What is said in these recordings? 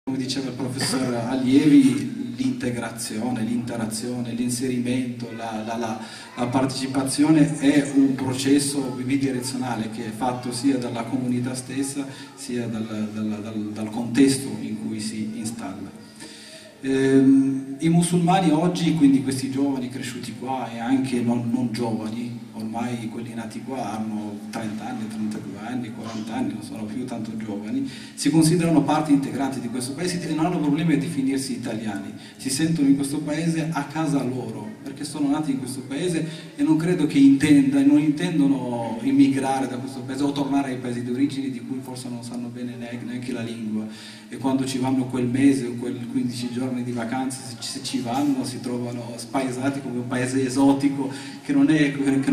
Come diceva il professor Allievi, l'integrazione, l'interazione, l'inserimento, la partecipazione è un processo bidirezionale che è fatto sia dalla comunità stessa sia dal contesto in cui si installa. I musulmani oggi, quindi questi giovani cresciuti qua e anche non giovani, ormai quelli nati qua hanno 30 anni, 32 anni, 40 anni, non sono più tanto giovani, si considerano parte integrante di questo paese e non hanno problemi a definirsi italiani, si sentono in questo paese a casa loro, perché sono nati in questo paese e non credo che non intendono immigrare da questo paese o tornare ai paesi di origine di cui forse non sanno bene neanche la lingua, e quando ci vanno quel mese o quel 15 giorni di vacanze, se ci vanno, si trovano spaesati come un paese esotico che non è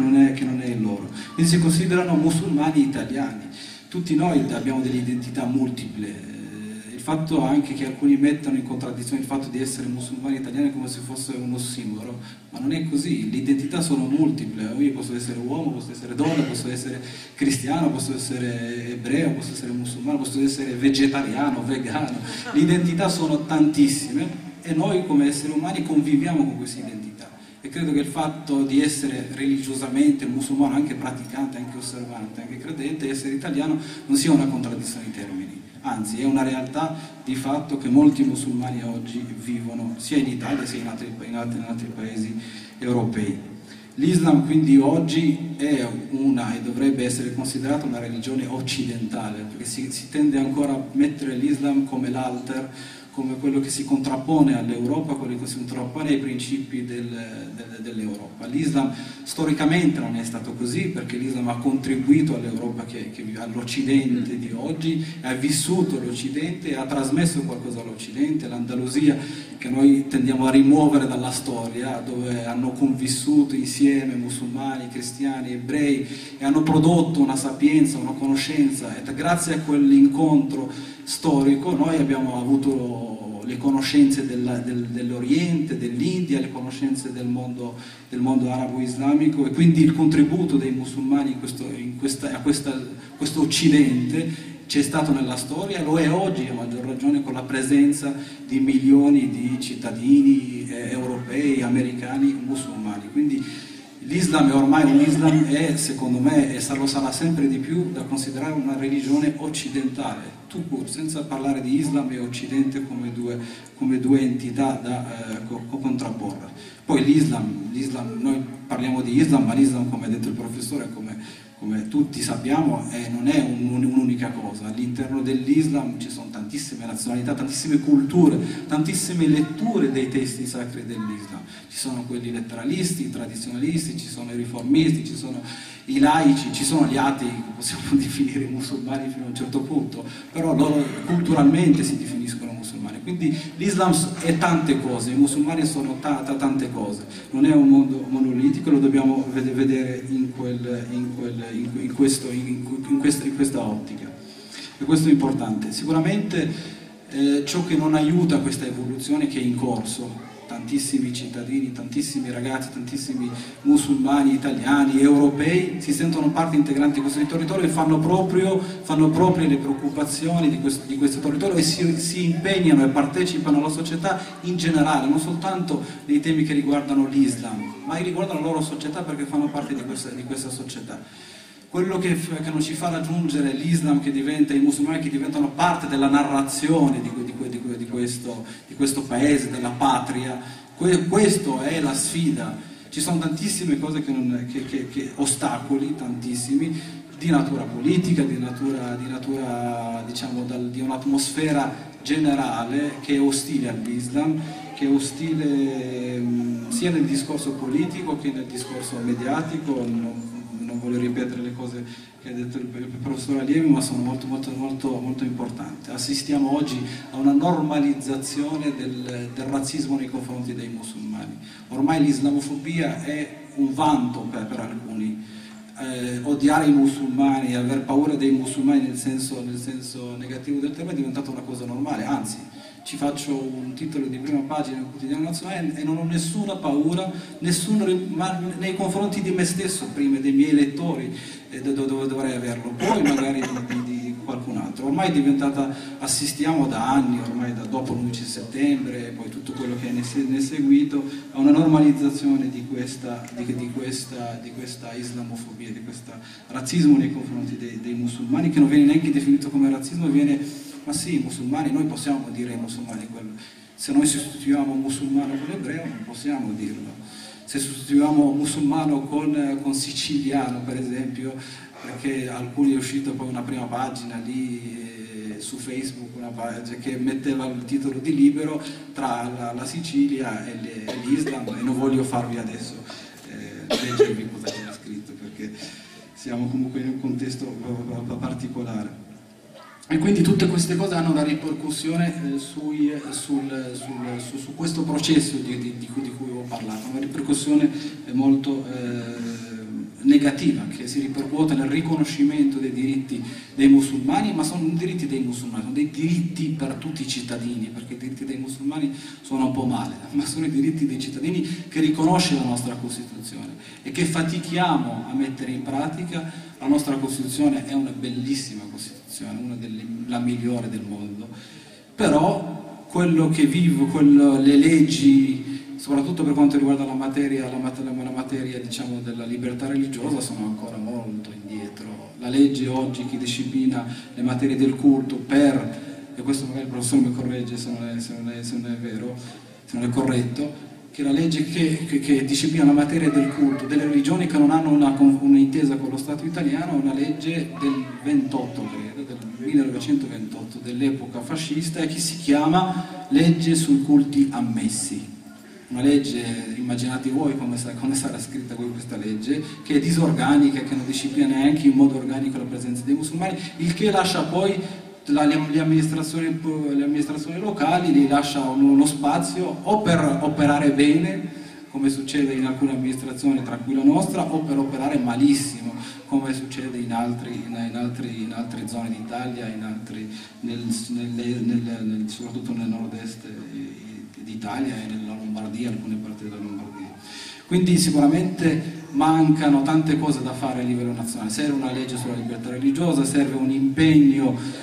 il loro. Quindi si considerano musulmani italiani. Tutti noi abbiamo delle identità multiple. Il fatto anche che alcuni mettano in contraddizione il fatto di essere musulmani italiani come se fosse un ossimoro, ma non è così, le identità sono multiple. Io posso essere uomo, posso essere donna, posso essere cristiano, posso essere ebreo, posso essere musulmano, posso essere vegetariano, vegano. Le identità sono tantissime e noi come esseri umani conviviamo con queste identità. E credo che il fatto di essere religiosamente musulmano, anche praticante, anche osservante, anche credente, essere italiano non sia una contraddizione in termini, anzi è una realtà di fatto che molti musulmani oggi vivono sia in Italia sia in altri paesi europei. L'Islam quindi oggi è e dovrebbe essere considerata una religione occidentale, perché si tende ancora a mettere l'Islam come l'alter, come quello che si contrappone all'Europa, quello che si contrappone ai principi dell'Europa. L'Islam storicamente non è stato così, perché l'Islam ha contribuito all'Europa, all'Occidente di oggi, ha vissuto l'Occidente e ha trasmesso qualcosa all'Occidente, l'Andalusia, che noi tendiamo a rimuovere dalla storia, dove hanno convissuto insieme musulmani, cristiani, ebrei e hanno prodotto una sapienza, una conoscenza, e grazie a quell'incontro storico noi abbiamo avuto le conoscenze dell'Oriente, dell'India, le conoscenze del mondo arabo-islamico, e quindi il contributo dei musulmani a questo Occidente c'è stato nella storia, lo è oggi a maggior ragione con la presenza di milioni di cittadini europei, americani, musulmani. Quindi l'Islam è ormai secondo me, e lo sarà sempre di più, da considerare una religione occidentale, senza parlare di Islam e Occidente come due entità da contrapporre. Poi l'Islam, noi parliamo di Islam, ma l'Islam, come ha detto il professore, come tutti sappiamo, non è un'unica cosa. All'interno dell'Islam ci sono tantissime nazionalità, tantissime culture, tantissime letture dei testi sacri dell'Islam. Ci sono quelli letteralisti, i tradizionalisti, ci sono i riformisti, ci sono i laici, ci sono gli atei, che possiamo definire i musulmani fino a un certo punto, però loro culturalmente si definiscono musulmani. Quindi l'Islam è tante cose, i musulmani sono tante cose, non è un mondo monolitico, lo dobbiamo vedere in questa ottica, e questo è importante. Sicuramente ciò che non aiuta questa evoluzione che è in corso, tantissimi cittadini, tantissimi ragazzi, tantissimi musulmani, italiani, europei si sentono parte integrante di questo territorio e fanno proprie le preoccupazioni di questo territorio e si impegnano e partecipano alla società in generale, non soltanto nei temi che riguardano l'Islam, ma riguardano la loro società, perché fanno parte di questa società. Quello che non ci fa raggiungere l'Islam, i musulmani che diventano parte della narrazione di questo paese, della patria, questo è la sfida. Ci sono tantissime cose ostacoli, tantissimi, di natura politica, di natura diciamo, di un'atmosfera generale che è ostile all'Islam, che è ostile sia nel discorso politico che nel discorso mediatico. Non voglio ripetere le cose che ha detto il professor Allievi, ma sono molto importanti. Assistiamo oggi a una normalizzazione del razzismo nei confronti dei musulmani. Ormai l'islamofobia è un vanto per alcuni. Odiare i musulmani, aver paura dei musulmani nel senso negativo del termine è diventata una cosa normale, anzi ci faccio un titolo di prima pagina del quotidiano nazionale e non ho nessuna paura, ma nei confronti di me stesso, prima dei miei lettori, dove dovrei averlo, poi magari di qualcun altro. Ormai è diventata, assistiamo da anni, ormai da dopo l'11 settembre, poi tutto quello che ne è seguito, a una normalizzazione di questa islamofobia, di questo razzismo nei confronti dei musulmani, che non viene neanche definito come razzismo, viene, ma sì, i musulmani, noi possiamo dire ai musulmani quello. Se noi sostituiamo musulmano con ebreo non possiamo dirlo. Se sostituiamo musulmano con siciliano, per esempio, perché alcuni è uscito poi una prima pagina lì su Facebook, una pagina che metteva il titolo di Libero tra la Sicilia e l'Islam, e non voglio farvi adesso leggervi cosa c'era scritto, perché siamo comunque in un contesto particolare. E quindi tutte queste cose hanno una ripercussione su questo processo di cui ho parlato, una ripercussione molto negativa, che si ripercuote nel riconoscimento dei diritti dei musulmani, ma sono diritti dei musulmani, sono dei diritti per tutti i cittadini, perché i diritti dei musulmani sono un po' male, ma sono i diritti dei cittadini che riconosce la nostra Costituzione e che fatichiamo a mettere in pratica. La nostra Costituzione è una bellissima Costituzione, la migliore del mondo, però quello che vivo, le leggi, soprattutto per quanto riguarda la materia diciamo, della libertà religiosa, sono ancora molto indietro. La legge oggi che disciplina le materie del culto e questo magari il professore mi corregge se non è vero, se non è corretto, che la legge che disciplina la materia del culto delle religioni che non hanno un'intesa con lo Stato italiano è una legge del 28, credo, del 1928, dell'epoca fascista, e che si chiama Legge sui culti ammessi. Una legge, immaginate voi come sarà scritta questa legge, che è disorganica, che non disciplina neanche in modo organico la presenza dei musulmani, il che lascia poi le amministrazioni locali, gli lascia uno spazio o per operare bene, come succede in alcune amministrazioni tra cui la nostra, o per operare malissimo, come succede in altre zone d'Italia, soprattutto nel nord-est d'Italia e nella Lombardia, alcune parti della Lombardia. Quindi sicuramente mancano tante cose da fare a livello nazionale. Serve una legge sulla libertà religiosa, serve un impegno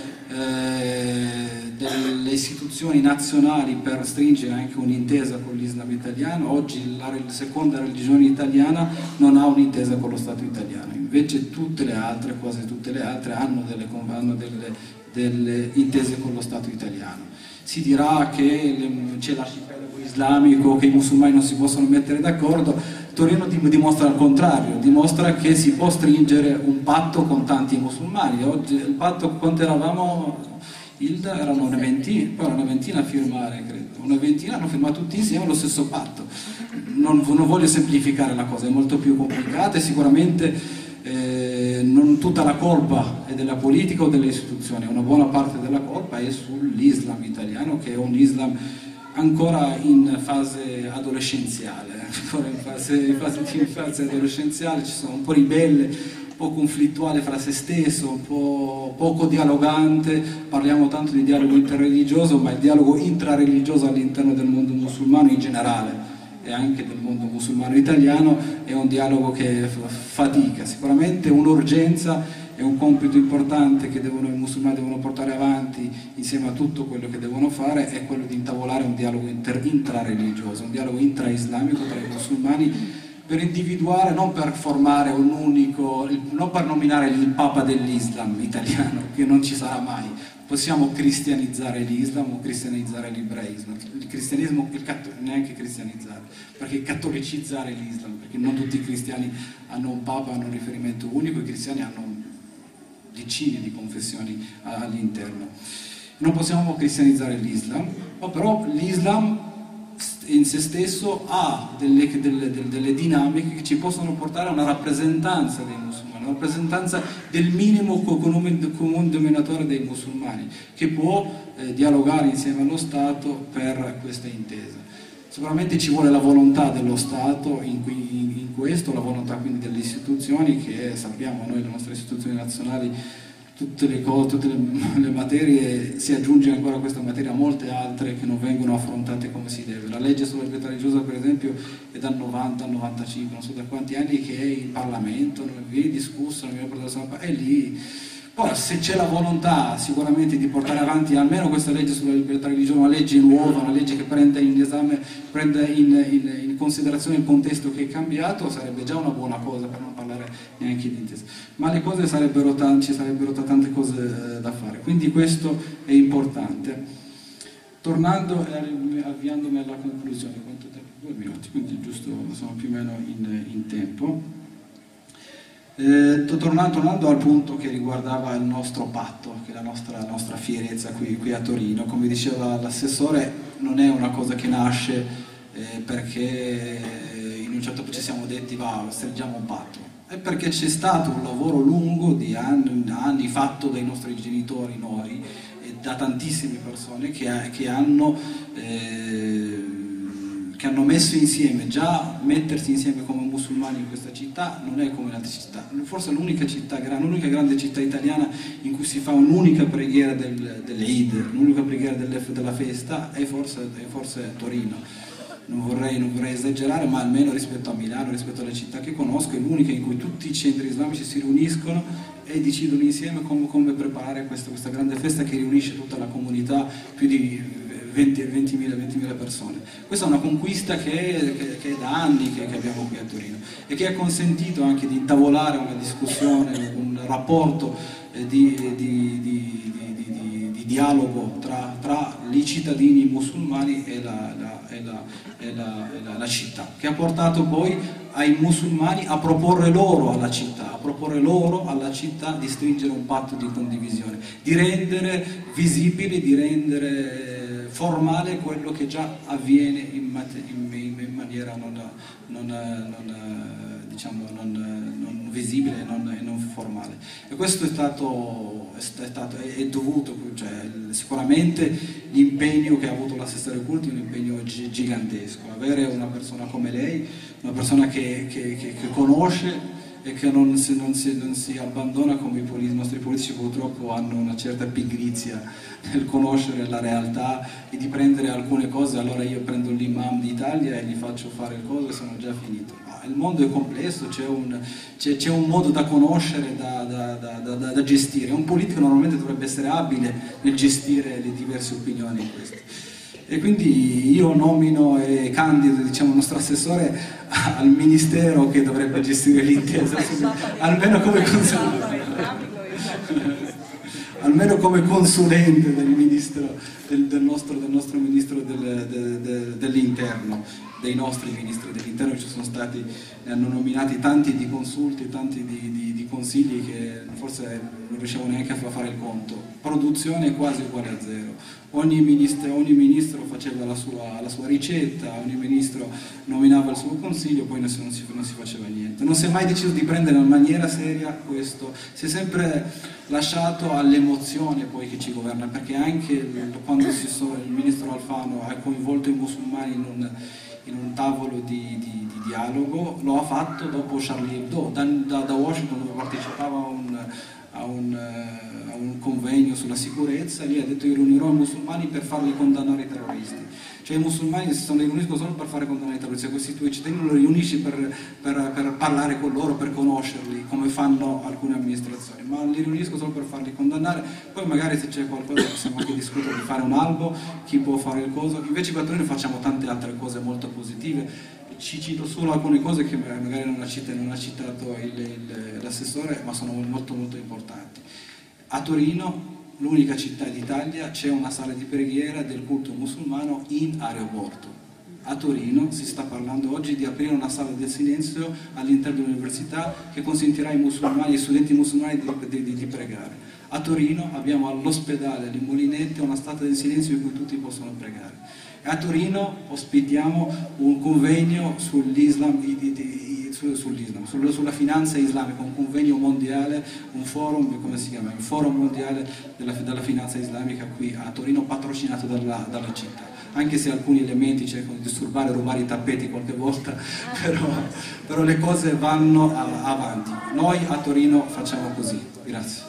delle istituzioni nazionali per stringere anche un'intesa con l'Islam italiano. Oggi la seconda religione italiana non ha un'intesa con lo Stato italiano, invece quasi tutte le altre hanno delle intese con lo Stato italiano. Si dirà che c'è l'arcipelago islamico, che i musulmani non si possono mettere d'accordo. Torino dimostra il contrario, dimostra che si può stringere un patto con tanti musulmani. Oggi il patto, quanto eravamo, Hilda, erano una ventina a firmare, credo. Una ventina hanno firmato tutti insieme lo stesso patto. Non voglio semplificare la cosa, è molto più complicata, e sicuramente non tutta la colpa è della politica o delle istituzioni, una buona parte della colpa è sull'Islam italiano, che è un Islam ancora in fase adolescenziale, ci sono un po' ribelle, un po' conflittuale fra se stesso, un po' poco dialogante. Parliamo tanto di dialogo interreligioso, ma il dialogo intrareligioso all'interno del mondo musulmano in generale e anche del mondo musulmano italiano è un dialogo che fatica. Sicuramente un'urgenza e un compito importante che i musulmani devono portare avanti insieme a tutto quello che devono fare è quello di intavolare un dialogo intrareligioso, un dialogo intraislamico tra i musulmani, per individuare, non per formare un unico, non per nominare il Papa dell'Islam italiano, che non ci sarà mai. Possiamo cristianizzare l'Islam o cristianizzare l'ebraismo, il cristianesimo, neanche cristianizzare, perché cattolicicizzare l'Islam, perché non tutti i cristiani hanno un Papa, hanno un riferimento unico, i cristiani hanno decine di confessioni all'interno. Non possiamo cristianizzare l'Islam, però l'Islam in se stesso ha delle dinamiche che ci possono portare a una rappresentanza dei musulmani, una rappresentanza del minimo comune denominatore dei musulmani, che può dialogare insieme allo Stato per questa intesa. Sicuramente ci vuole la volontà dello Stato in questo, la volontà quindi delle istituzioni, che sappiamo noi, le nostre istituzioni nazionali, tutte le materie, si aggiunge ancora a questa materia molte altre che non vengono affrontate come si deve. La legge sulla libertà religiosa, per esempio, è dal 90 al 95, non so da quanti anni che è in Parlamento, non viene discussa, non viene portata, è lì Poi se c'è la volontà sicuramente di portare avanti almeno questa legge sulla libertà religiosa, una legge nuova, una legge che prenda in esame, prenda in considerazione il contesto che è cambiato, sarebbe già una buona cosa, per non parlare neanche di intesa. Ma le cose ci sarebbero tante cose da fare, quindi questo è importante. Tornando e avviandomi alla conclusione, quanto tempo? 2 minuti, quindi giusto, sono più o meno in tempo. Tornando al punto che riguardava il nostro patto, che è la nostra fierezza qui a Torino, come diceva l'assessore, non è una cosa che nasce perché in un certo punto ci siamo detti va, stringiamo un patto, è perché c'è stato un lavoro lungo di anni fatto dai nostri genitori, noi, e da tantissime persone che hanno messo insieme, già mettersi insieme come musulmani in questa città non è come in altre città, forse l'unica grande città italiana in cui si fa un'unica preghiera dell'Eid, l'unica preghiera della festa è forse Torino. Non vorrei esagerare, ma almeno rispetto a Milano, rispetto alle città che conosco, è l'unica in cui tutti i centri islamici si riuniscono e decidono insieme come preparare questa grande festa che riunisce tutta la comunità, più di 20.000 persone. Questa è una conquista che è da anni che abbiamo qui a Torino e che ha consentito anche di intavolare una discussione, un rapporto di dialogo tra i cittadini musulmani e la città, che ha portato poi ai musulmani a proporre loro alla città di stringere un patto di condivisione, di rendere visibile, di rendere formale quello che già avviene in maniera non visibile e non formale. E questo è dovuto, cioè, sicuramente l'impegno che ha avuto l'assessore ai culti è un impegno gigantesco. Avere una persona come lei, una persona che conosce e che non si abbandona come i nostri politici purtroppo hanno una certa pigrizia nel conoscere la realtà e di prendere alcune cose, allora io prendo l'imam d'Italia e gli faccio fare il coso e sono già finito. Ma il mondo è complesso, c'è un modo da conoscere, da gestire. Un politico normalmente dovrebbe essere abile nel gestire le diverse opinioni in questo. E quindi io nomino e candido, diciamo, il nostro assessore al ministero che dovrebbe gestire l'intesa, almeno come consulente del ministro, del nostro ministro dell'interno, dei nostri ministri dell'interno. Ci sono stati, ne hanno nominati tanti di consulti, tanti di consigli che forse non riusciamo neanche a fare il conto. Produzione è quasi uguale a zero. Ogni ministro faceva la sua ricetta, ogni ministro nominava il suo consiglio, poi non si faceva niente. Non si è mai deciso di prendere in maniera seria questo, si è sempre lasciato all'emozione poi che ci governa, perché anche quando il ministro Alfano ha coinvolto i musulmani in un tavolo di dialogo, lo ha fatto dopo Charlie Hebdo, da Washington, dove partecipava a un convegno sulla sicurezza. Lì ha detto: io riunirò i musulmani per farli condannare i terroristi. Cioè i musulmani si riuniscono solo per fare condannare i terroristi, questi tuoi cittadini lo riunisci per parlare con loro, per conoscerli, come fanno alcune amministrazioni, ma li riunisco solo per farli condannare. Poi magari se c'è qualcosa possiamo anche discutere di fare un albo, chi può fare il coso. Invece a Torino facciamo tante altre cose molto positive. Ci cito solo alcune cose che magari non ha citato l'assessore, ma sono molto molto importanti. A Torino, l'unica città d'Italia, c'è una sala di preghiera del culto musulmano in aeroporto. A Torino si sta parlando oggi di aprire una sala del silenzio all'interno dell'università che consentirà agli studenti musulmani di pregare. A Torino abbiamo all'ospedale di Molinette una sala del silenzio in cui tutti possono pregare. A Torino ospitiamo un convegno sull'Islam, sulla finanza islamica, un convegno mondiale, un forum, come si chiama? Il forum mondiale della finanza islamica qui a Torino, patrocinato dalla città. Anche se alcuni elementi cercano di disturbare e rubare i tappeti qualche volta, però le cose vanno avanti. Noi a Torino facciamo così. Grazie.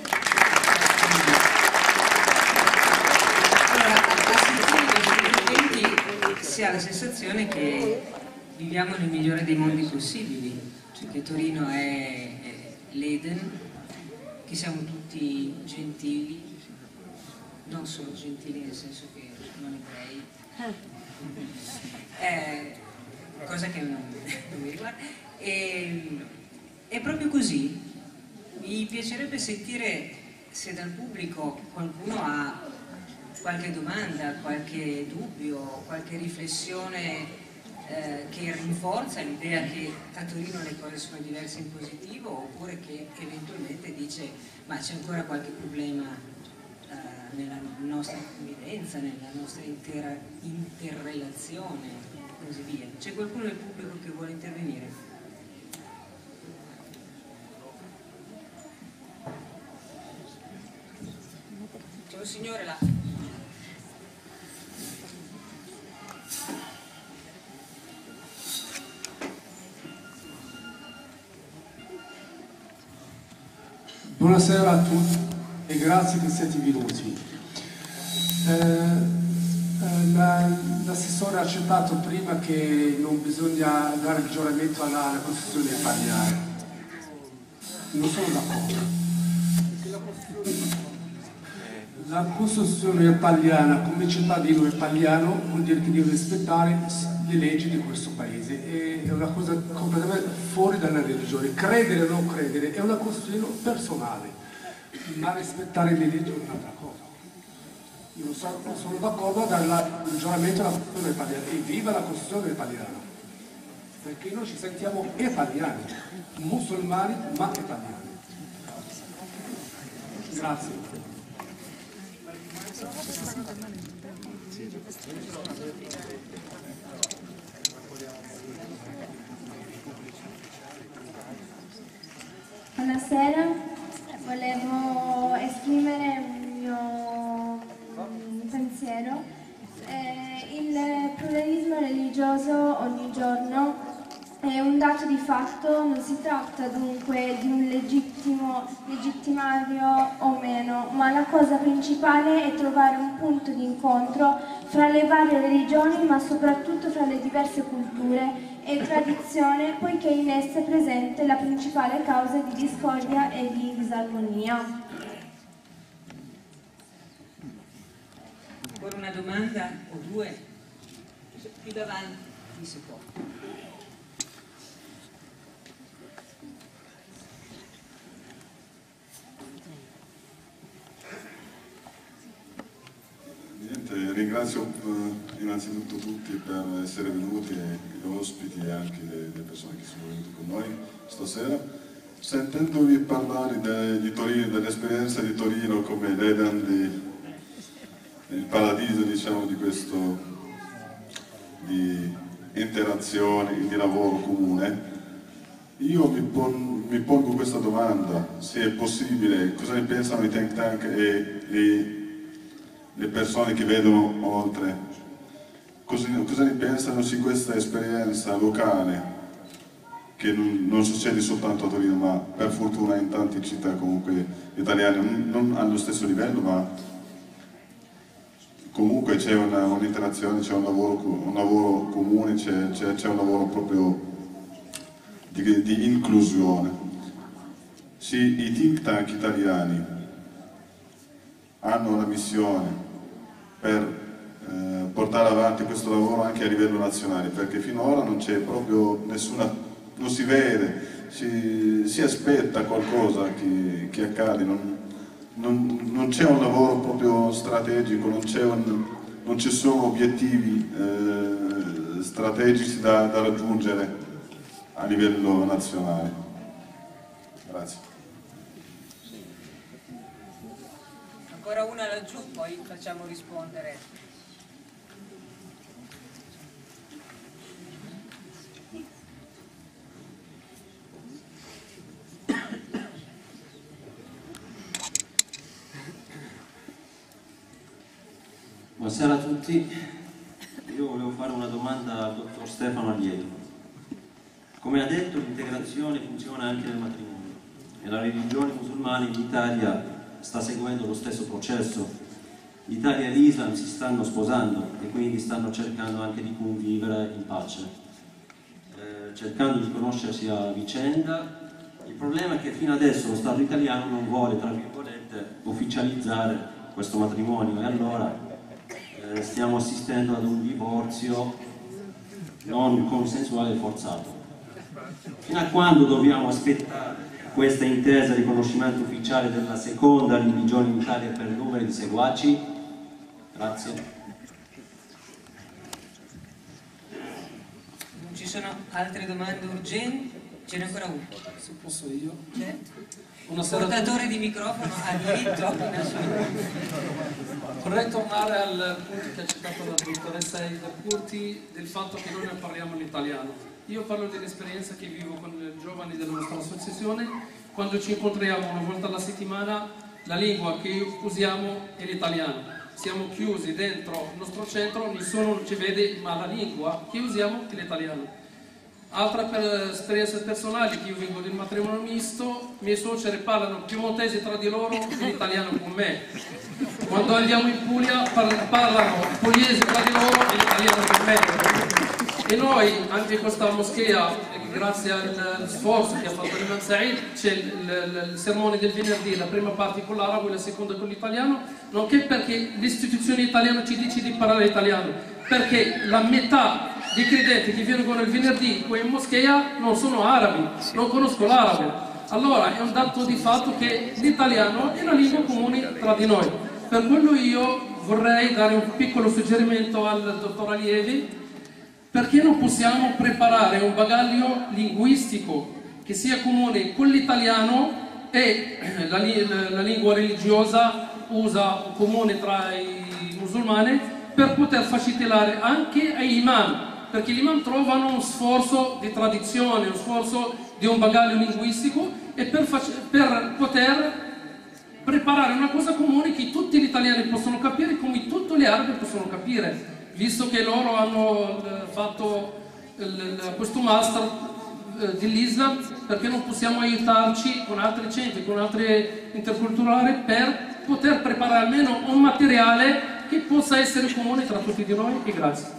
Si ha la sensazione che viviamo nel migliore dei mondi possibili, cioè che Torino è l'Eden che siamo tutti gentili, non solo gentili nel senso che non ebrei, cosa che non mi riguarda. È proprio così. Mi piacerebbe sentire se dal pubblico qualcuno ha qualche domanda, qualche dubbio, qualche riflessione che rinforza l'idea che a Torino le cose sono diverse in positivo, oppure che eventualmente dice ma c'è ancora qualche problema nella nostra convivenza, nella nostra intera interrelazione e così via. C'è qualcuno del pubblico che vuole intervenire? C'è un signore là. Buonasera a tutti e grazie che siete venuti. L'assessore ha accettato prima che non bisogna dare il giuramento alla Costituzione italiana. Non sono d'accordo. La Costituzione italiana, come cittadino italiano, vuol dire che deve rispettare le leggi di questo paese. È una cosa completamente fuori dalla religione. Credere o non credere è una questione personale, ma rispettare le leggi è un'altra cosa. Io non sono d'accordo a dare il giuramento alla Costituzione italiana. E viva la Costituzione italiana! Perché noi ci sentiamo italiani, musulmani ma italiani. Grazie. Buonasera, volevo esprimere un mio pensiero. Il pluralismo religioso ogni giorno è un dato di fatto, non si tratta dunque di un legittimario o meno, ma la cosa principale è trovare un punto di incontro fra le varie religioni, ma soprattutto fra le diverse culture e tradizione, poiché in esse è presente la principale causa di discordia e di disarmonia. Ancora una domanda o due? Più davanti, se può. Ringrazio innanzitutto tutti per essere venuti, gli ospiti e anche le persone che sono venute con noi stasera. Sentendovi parlare di Torino, dell'esperienza di Torino come l'Eden, il paradiso, diciamo, di questo di interazione, di lavoro comune, io mi pongo questa domanda: se è possibile, cosa ne pensano i think tank e le persone che vedono oltre, cosa ne pensano di questa esperienza locale che non succede soltanto a Torino, ma per fortuna in tante città comunque italiane, non allo stesso livello, ma comunque c'è un'interazione, c'è un lavoro comune, c'è un lavoro proprio di inclusione. Sì, i think tank italiani hanno una missione per portare avanti questo lavoro anche a livello nazionale, perché finora non c'è proprio nessuna, non si vede, si aspetta qualcosa che accade, non c'è un lavoro proprio strategico, non ci sono obiettivi strategici da raggiungere a livello nazionale. Grazie. Ancora una laggiù, poi facciamo rispondere. Buonasera a tutti. Io volevo fare una domanda al dottor Stefano Allievo. Come ha detto, l'integrazione funziona anche nel matrimonio e la religione musulmana in Italia sta seguendo lo stesso processo. L'Italia e l'Islam si stanno sposando e quindi stanno cercando anche di convivere in pace, cercando di conoscersi a vicenda. Il problema è che fino adesso lo Stato italiano non vuole, tra virgolette, ufficializzare questo matrimonio, e allora stiamo assistendo ad un divorzio non consensuale e forzato. Fino a quando dobbiamo aspettare questa intesa di riconoscimento ufficiale della seconda religione in Italia per numeri di seguaci? Grazie. Non ci sono altre domande urgenti? Ce n'è ancora una. Se posso io? Certo. Il Buonasera. portatore di microfono ha diritto. Vorrei tornare al punto che ha citato la dottoressa Ida Curti del fatto che noi non parliamo l'italiano. Io parlo dell'esperienza che vivo con i giovani della nostra associazione. Quando ci incontriamo una volta alla settimana, la lingua che usiamo è l'italiano. Siamo chiusi dentro il nostro centro, nessuno ci vede, ma la lingua che usiamo è l'italiano. Altra esperienza personale, che io vengo del matrimonio misto, i miei suoceri parlano piemontese tra di loro e l'italiano con me. Quando andiamo in Puglia parlano pugliese tra di loro e l'italiano con me. E noi, anche in questa moschea, grazie al sforzo che ha fatto l'Imam Said, c'è il sermone del venerdì, la prima parte con l'arabo e la seconda con l'italiano, nonché perché l'istituzione italiana ci dice di parlare italiano, perché la metà dei credenti che vengono il venerdì qui in moschea non sono arabi, non conoscono l'arabo. Allora è un dato di fatto che l'italiano è una lingua comune tra di noi. Per quello io vorrei dare un piccolo suggerimento al dottor Allievi: perché non possiamo preparare un bagaglio linguistico che sia comune con l'italiano e la lingua religiosa usa comune tra i musulmani, per poter facilitare anche agli imam, perché gli imam trovano uno sforzo di tradizione, uno sforzo di un bagaglio linguistico, e per poter preparare una cosa comune che tutti gli italiani possono capire come tutti gli arabi possono capire, visto che loro hanno fatto questo master dell'Islam. Perché non possiamo aiutarci con altri centri, con altri interculturali, per poter preparare almeno un materiale che possa essere comune tra tutti di noi? E grazie.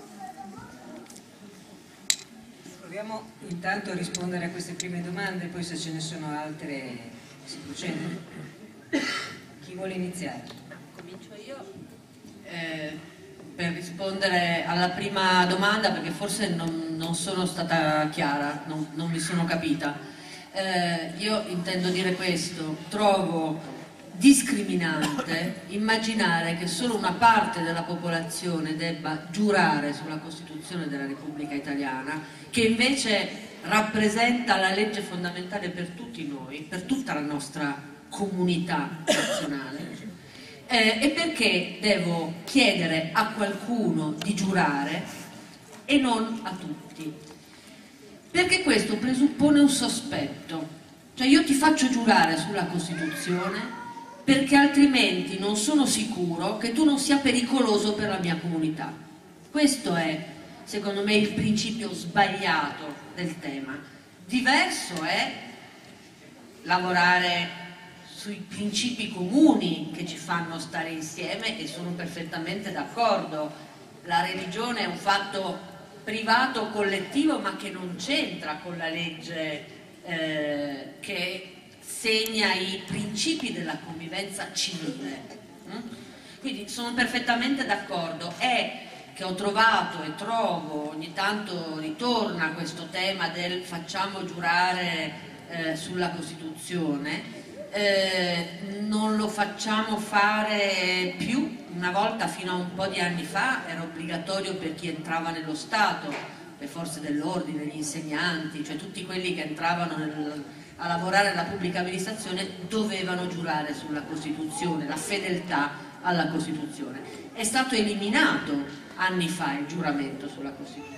Proviamo intanto a rispondere a queste prime domande, poi se ce ne sono altre si procede. Chi vuole iniziare? Comincio io per rispondere alla prima domanda, perché forse non sono stata chiara, non mi sono capita. Io intendo dire questo: trovo discriminante immaginare che solo una parte della popolazione debba giurare sulla Costituzione della Repubblica Italiana, che invece rappresenta la legge fondamentale per tutti noi, per tutta la nostra comunità nazionale. E perché devo chiedere a qualcuno di giurare e non a tutti? Perché questo presuppone un sospetto, cioè io ti faccio giurare sulla Costituzione perché altrimenti non sono sicuro che tu non sia pericoloso per la mia comunità. Questo è, secondo me, il principio sbagliato del tema. Diverso è lavorare sui principi comuni che ci fanno stare insieme, e sono perfettamente d'accordo. La religione è un fatto privato o collettivo, ma che non c'entra con la legge che segna i principi della convivenza civile. Quindi sono perfettamente d'accordo. È che ho trovato e trovo, ogni tanto ritorna questo tema del facciamo giurare sulla Costituzione. Non lo facciamo fare più. Una volta, fino a un po' di anni fa, era obbligatorio per chi entrava nello Stato, le forze dell'ordine, gli insegnanti, cioè tutti quelli che entravano a lavorare nella pubblica amministrazione dovevano giurare sulla Costituzione, la fedeltà alla Costituzione. È stato eliminato anni fa il giuramento sulla Costituzione.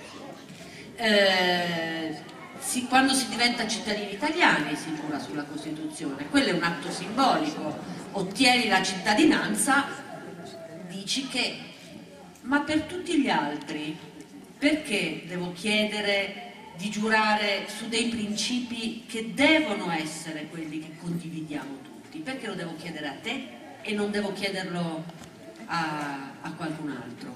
Quando si diventa cittadini italiani si giura sulla Costituzione, quello è un atto simbolico, ottieni la cittadinanza, dici che, ma per tutti gli altri perché devo chiedere di giurare su dei principi che devono essere quelli che condividiamo tutti? Perché lo devo chiedere a te e non devo chiederlo a qualcun altro?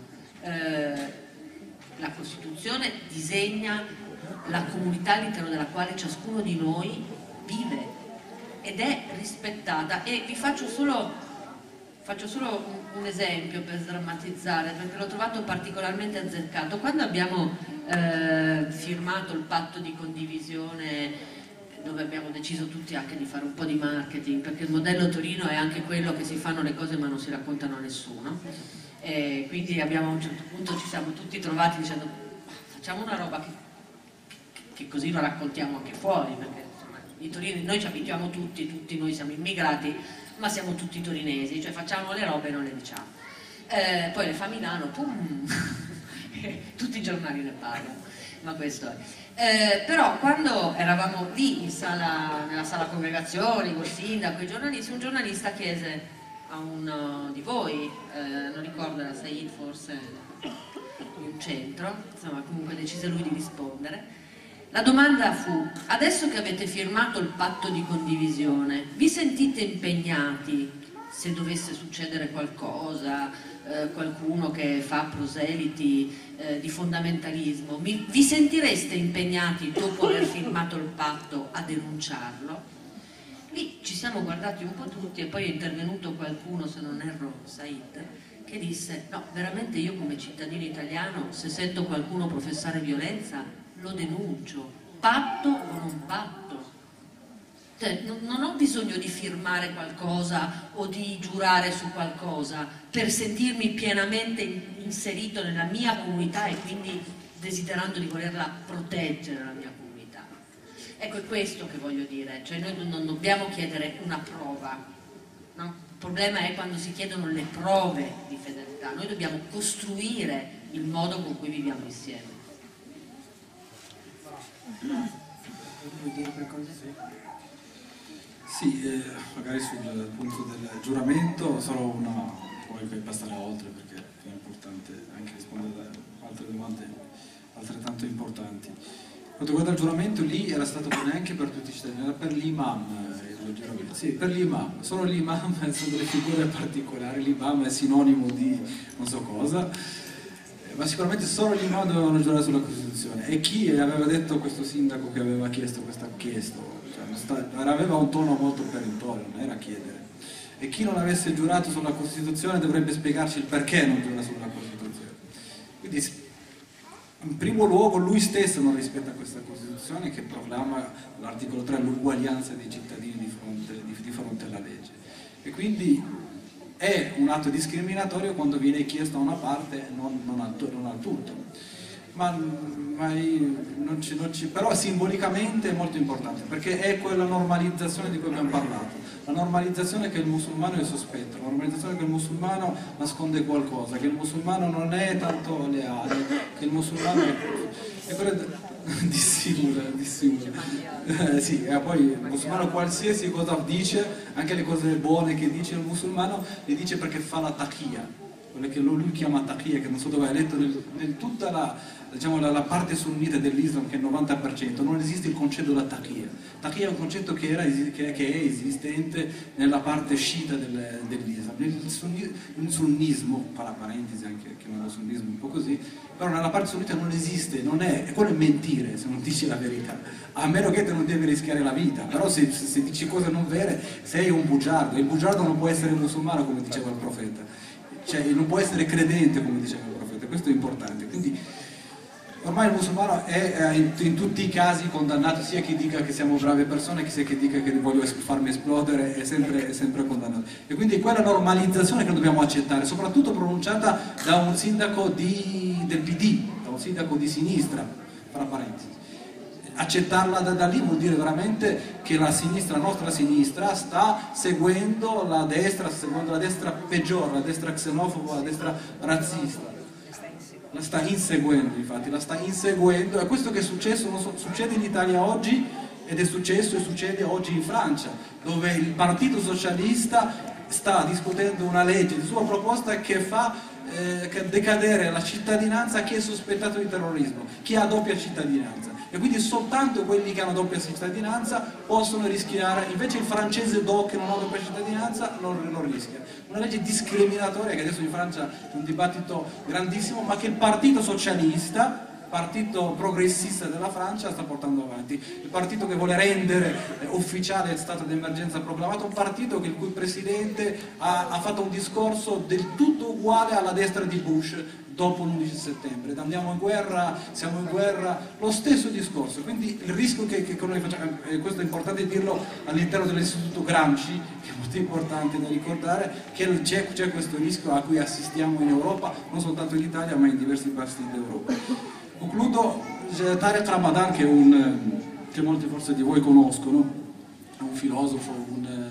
La Costituzione disegna la comunità all'interno della quale ciascuno di noi vive ed è rispettata. E vi faccio solo un esempio per sdrammatizzare, perché l'ho trovato particolarmente azzeccato. Quando abbiamo firmato il patto di condivisione, dove abbiamo deciso tutti anche di fare un po' di marketing, perché il modello Torino è anche quello che si fanno le cose ma non si raccontano a nessuno, quindi abbiamo, a un certo punto ci siamo tutti trovati dicendo facciamo una roba che così la raccontiamo anche fuori, perché insomma, i torinesi, noi ci abituiamo tutti noi siamo immigrati, ma siamo tutti torinesi, cioè facciamo le robe e non le diciamo. Poi le fa Milano, pum, tutti i giornali ne parlano, ma questo è. Però quando eravamo lì in nella sala congregazioni, col sindaco, i giornalisti, un giornalista chiese a uno di voi, non ricordo, era Said forse, in un centro, insomma comunque decise lui di rispondere. La domanda fu: adesso che avete firmato il patto di condivisione, vi sentite impegnati, se dovesse succedere qualcosa, qualcuno che fa proseliti di fondamentalismo, vi sentireste impegnati dopo aver firmato il patto a denunciarlo? Lì ci siamo guardati un po' tutti e poi è intervenuto qualcuno, se non erro Said, che disse: no, veramente io come cittadino italiano, se sento qualcuno professare violenza, lo denuncio, patto o non patto. Cioè, non ho bisogno di firmare qualcosa o di giurare su qualcosa per sentirmi pienamente inserito nella mia comunità e quindi desiderando di volerla proteggere la mia comunità. Ecco, è questo che voglio dire, cioè noi non dobbiamo chiedere una prova, no? Il problema è quando si chiedono le prove di fedeltà, noi dobbiamo costruire il modo con cui viviamo insieme. Vuoi dire qualcosa? Sì, magari sul punto del giuramento solo una, poi per passare oltre perché è importante anche rispondere a altre domande altrettanto importanti. Quanto riguarda il giuramento, lì era stato neanche per tutti i cittadini, era per l'imam il giuramento. Sì, per l'imam, solo l'imam sono delle figure particolari, l'imam è sinonimo di non so cosa, ma sicuramente solo l'imam dovevano giurare sulla Costituzione. E chi aveva detto questo sindaco che aveva chiesto questa aveva un tono molto perentorio, non era chiedere. E chi non avesse giurato sulla Costituzione dovrebbe spiegarci il perché non giura sulla Costituzione. Quindi in primo luogo lui stesso non rispetta questa Costituzione che proclama l'articolo 3 l'uguaglianza dei cittadini di fronte alla legge. E quindi è un atto discriminatorio quando viene chiesto a una parte e non al tutto. Però simbolicamente è molto importante perché è quella normalizzazione di cui abbiamo parlato, la normalizzazione che il musulmano è sospetto, la normalizzazione che il musulmano nasconde qualcosa, che il musulmano non è tanto leale, che il musulmano è quello dissimula. Sì, e poi il musulmano qualsiasi cosa dice, anche le cose buone che dice il musulmano, le dice perché fa la taqiyya, quello che lui chiama taqiyya, che non so dove è letto nel tutta la parte sunnita dell'Islam, che è il 90%, non esiste il concetto della taqiyya. Taqiyya è un concetto che è esistente nella parte sciita dell'Islam. Il sunnismo, tra parentesi anche chiamato sunnismo un po' così, però nella parte sunnita non esiste, e quello è mentire se non dici la verità, a meno che te non devi rischiare la vita, però se dici cose non vere sei un bugiardo, e il bugiardo non può essere musulmano come diceva il profeta, cioè non può essere credente come diceva il profeta, questo è importante. Quindi ormai il musulmano è in tutti i casi condannato, sia chi dica che siamo brave persone, sia chi dica che voglio farmi esplodere, è sempre condannato. E quindi quella normalizzazione che dobbiamo accettare, soprattutto pronunciata da un sindaco del PD, da un sindaco di sinistra, tra parentesi. Accettarla da lì vuol dire veramente che la nostra sinistra sta seguendo la destra peggiore, la destra xenofoba, la destra razzista. La sta inseguendo, infatti, e questo che è successo succede in Italia oggi ed è successo e succede oggi in Francia, dove il Partito Socialista sta discutendo una legge di sua proposta che fa decadere la cittadinanza a chi è sospettato di terrorismo, chi ha doppia cittadinanza, e quindi soltanto quelli che hanno doppia cittadinanza possono rischiare, invece il francese doc che non ha doppia cittadinanza non rischia. Una legge discriminatoria che adesso in Francia è un dibattito grandissimo, ma che il Partito Socialista partito progressista della Francia sta portando avanti, il partito che vuole rendere ufficiale il stato di emergenza proclamato, un partito il cui presidente ha fatto un discorso del tutto uguale alla destra di Bush dopo l'11 settembre, andiamo in guerra, siamo in guerra, lo stesso discorso. Quindi il rischio che noi facciamo, e questo è importante dirlo all'interno dell'istituto Gramsci, che è molto importante da ricordare, che c'è questo rischio a cui assistiamo in Europa, non soltanto in Italia ma in diversi posti d'Europa. Concludo, Tariq Ramadan, che molti forse di voi conoscono, è un filosofo, un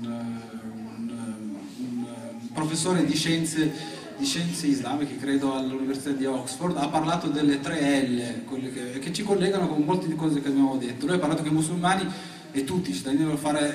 professore di scienze islamiche, credo all'Università di Oxford, ha parlato delle 3 L, quelle che ci collegano con molte di cose che abbiamo detto. Lui ha parlato che i musulmani e tutti i cittadini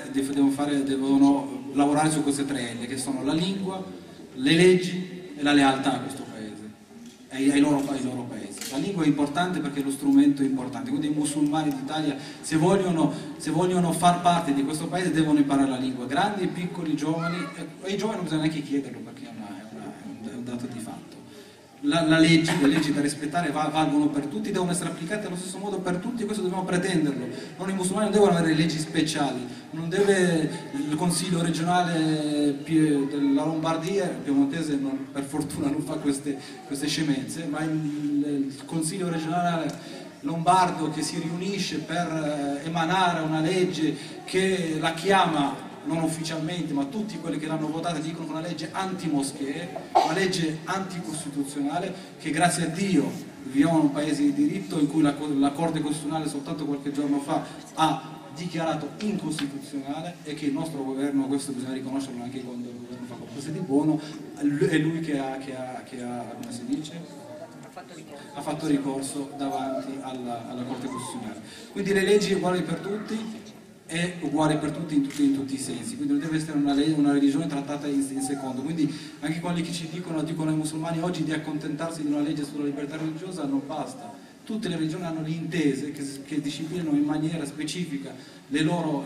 devono lavorare su queste 3 L, che sono la lingua, le leggi e la lealtà a questo paese, ai loro paesi. La lingua è importante perché lo strumento è importante, quindi i musulmani d'Italia, se vogliono far parte di questo paese, devono imparare la lingua, grandi e piccoli, giovani, e ai giovani non bisogna neanche chiederlo perché è un dato di fatto. Le leggi da rispettare valgono per tutti, devono essere applicate allo stesso modo per tutti, e questo dobbiamo pretenderlo. Non, i musulmani non devono avere leggi speciali, non deve il Consiglio regionale della Lombardia, piemontese per fortuna non fa queste scemenze, ma il Consiglio regionale lombardo che si riunisce per emanare una legge che la chiama, non ufficialmente, ma tutti quelli che l'hanno votata dicono una legge anti-moschee, una legge anticostituzionale, che grazie a Dio viviamo in un paese di diritto in cui la Corte Costituzionale soltanto qualche giorno fa ha dichiarato incostituzionale, e che il nostro governo, questo bisogna riconoscerlo anche quando il governo fa qualcosa di buono, è lui che ha come si dice? Ha fatto ricorso davanti alla Corte Costituzionale. Quindi le leggi uguali per tutti, è uguale per tutti in tutti i sensi, quindi non deve essere una religione trattata in secondo. Quindi anche quelli che ci dicono ai musulmani oggi di accontentarsi di una legge sulla libertà religiosa, non basta. Tutte le religioni hanno le intese che disciplinano in maniera specifica le loro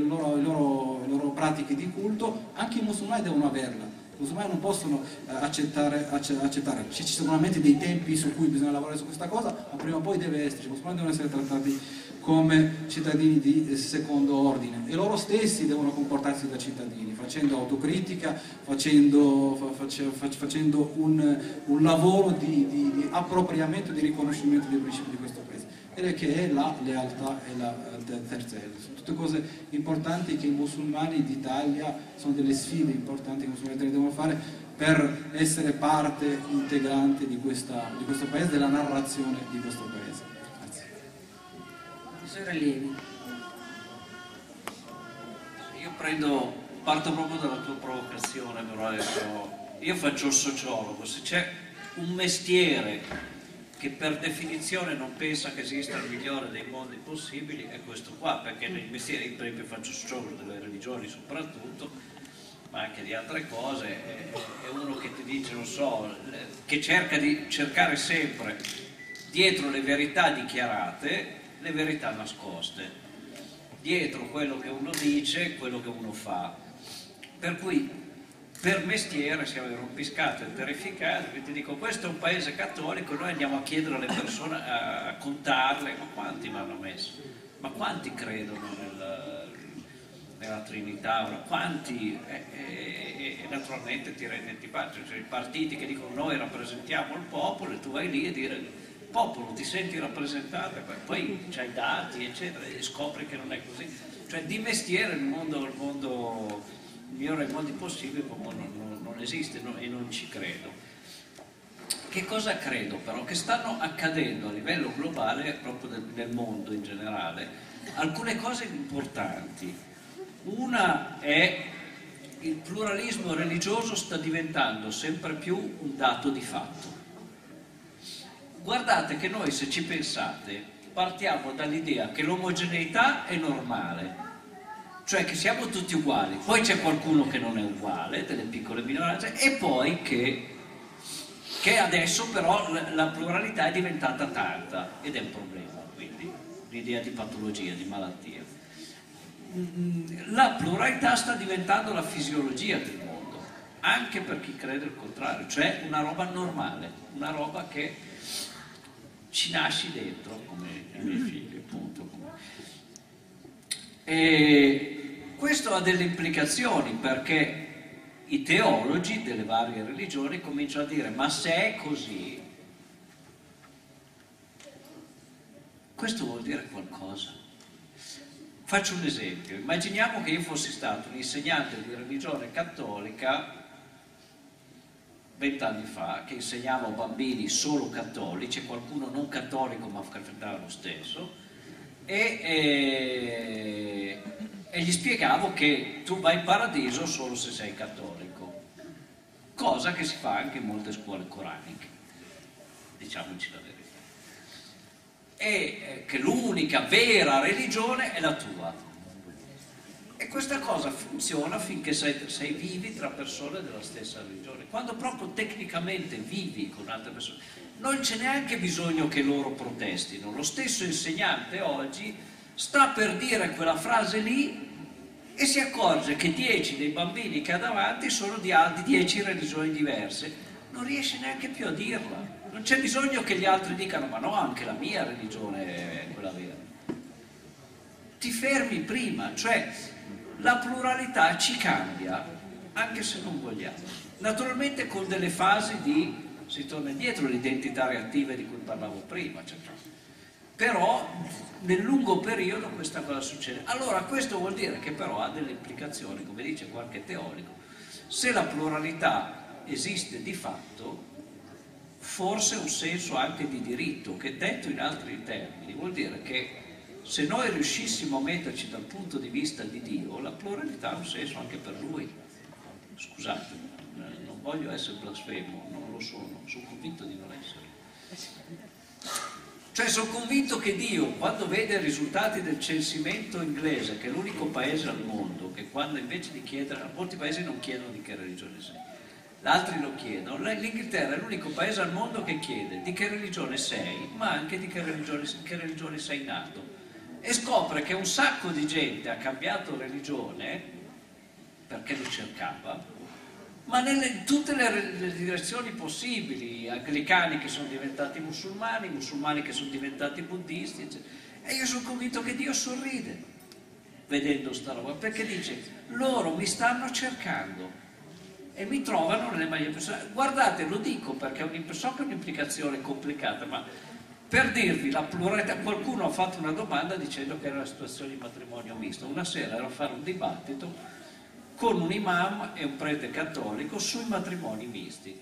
pratiche di culto, anche i musulmani devono averla. I musulmani non possono accettare. Ci sono sicuramente dei tempi su cui bisogna lavorare su questa cosa, ma prima o poi deve esserci. I musulmani devono essere trattati come cittadini di secondo ordine, e loro stessi devono comportarsi da cittadini, facendo autocritica, facendo un lavoro di appropriamento e di riconoscimento dei principi di questo paese, ed che è la lealtà e la terza L. Sono tutte cose importanti che i musulmani d'Italia, sono delle sfide importanti che i musulmani d'Italia devono fare per essere parte integrante di questo paese, della narrazione di questo paese. Io parto proprio dalla tua provocazione, però adesso io faccio il sociologo. Se c'è un mestiere che per definizione non pensa che esista il migliore dei mondi possibili, è questo qua, perché nei mestieri, per esempio faccio sociologo delle religioni soprattutto, ma anche di altre cose, è uno che ti dice, non so, che cerca di cercare sempre dietro le verità dichiarate le verità nascoste, dietro quello che uno dice, quello che uno fa. Per cui per mestiere siamo rompiscati e terrificati. Ti dico, questo è un paese cattolico, noi andiamo a chiedere alle persone, a contarle, ma quanti l'hanno messo? Ma quanti credono nella Trinità? Quanti? E naturalmente ti rendi antipatico, cioè i partiti che dicono noi rappresentiamo il popolo, e tu vai lì e dire popolo, ti senti rappresentato, poi c'hai dati eccetera e scopri che non è così. Cioè di mestiere il mondo migliore dei mondi possibili non esiste, e non ci credo. Che cosa credo però? Che stanno accadendo a livello globale, proprio nel mondo in generale, alcune cose importanti. Una è il pluralismo religioso sta diventando sempre più un dato di fatto. Guardate che noi, se ci pensate, partiamo dall'idea che l'omogeneità è normale, cioè che siamo tutti uguali, poi c'è qualcuno che non è uguale, delle piccole minoranze, e poi che adesso però la pluralità è diventata tanta, ed è un problema, quindi l'idea di patologia, di malattia. La pluralità sta diventando la fisiologia del mondo, anche per chi crede il contrario, cioè una roba normale, una roba che ci nasci dentro, come i miei figli, appunto. E questo ha delle implicazioni, perché i teologi delle varie religioni cominciano a dire: ma se è così, questo vuol dire qualcosa. Faccio un esempio: immaginiamo che io fossi stato un insegnante di religione cattolica 20 anni fa, che insegnava a bambini solo cattolici, qualcuno non cattolico ma frequentava lo stesso, e gli spiegavo che tu vai in paradiso solo se sei cattolico, cosa che si fa anche in molte scuole coraniche, diciamoci la verità, e che l'unica vera religione è la tua. E questa cosa funziona finché sei vivi tra persone della stessa religione. Quando proprio tecnicamente vivi con altre persone, non c'è neanche bisogno che loro protestino. Lo stesso insegnante oggi sta per dire quella frase lì e si accorge che 10 dei bambini che ha davanti sono di 10 religioni diverse. Non riesce neanche più a dirla. Non c'è bisogno che gli altri dicano: ma no, anche la mia religione è quella vera. Ti fermi prima, cioè la pluralità ci cambia, anche se non vogliamo. Naturalmente con delle fasi si torna indietro, le identità reattive di cui parlavo prima, cioè, però nel lungo periodo questa cosa succede. Allora questo vuol dire che però ha delle implicazioni, come dice qualche teorico: se la pluralità esiste di fatto, forse un senso anche di diritto, che detto in altri termini vuol dire che se noi riuscissimo a metterci dal punto di vista di Dio, la pluralità ha un senso anche per Lui. Scusate, non voglio essere blasfemo, non lo sono convinto di non essere. Cioè sono convinto che Dio, quando vede i risultati del censimento inglese, che è l'unico paese al mondo che quando invece di chiedere, molti paesi non chiedono di che religione sei, altri lo chiedono, l'Inghilterra è l'unico paese al mondo che chiede di che religione sei, ma anche di che religione sei nato. E scopre che un sacco di gente ha cambiato religione perché lo cercava, ma in tutte le direzioni possibili: anglicani che sono diventati musulmani, musulmani che sono diventati buddisti, eccetera. E io sono convinto che Dio sorride vedendo sta roba, perché dice: loro mi stanno cercando e mi trovano nelle maglie persone. Guardate, lo dico perché so che è un'implicazione complicata, ma per dirvi la pluralità, qualcuno ha fatto una domanda dicendo che era una situazione di matrimonio misto. Una sera ero a fare un dibattito con un imam e un prete cattolico sui matrimoni misti.